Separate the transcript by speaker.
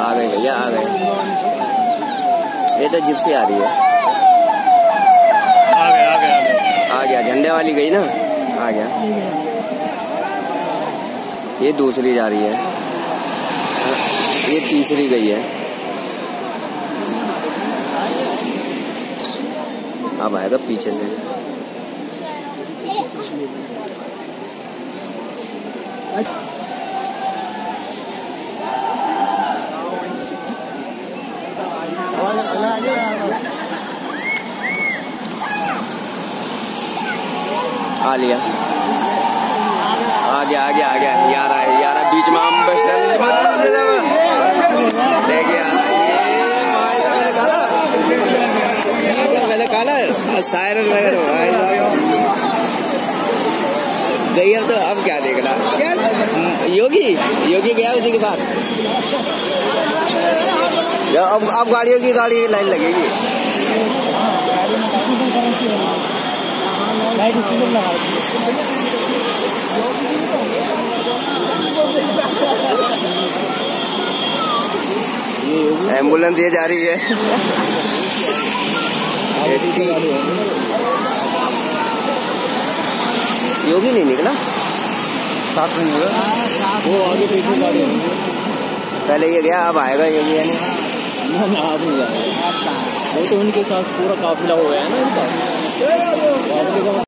Speaker 1: आ गए भैया, आ गए। ये तो जिप्सी आ रही है। आ गया, झंडे वाली गई ना, आ गया। ये दूसरी जा रही है, ये तीसरी गई है। अब आएगा पीछे से। आ लिया, आ गया, आ गया, आ गया। यार है, यार बीच में हम बस देखिए, पहले काला सायरन वगैरह गई। अब क्या देखना यार, योगी गया उसी के साथ। अब गाड़ियों की लाइन लगेगी। एम्बुलेंस ये जा रही है। योगी नहीं निकला, साथ में निकला वो, आगे पीछे गाड़ी होगी। पहले ये गया, अब आएगा योगी। यानी वो तो उनके साथ पूरा काफिला हो गया है ना इनका।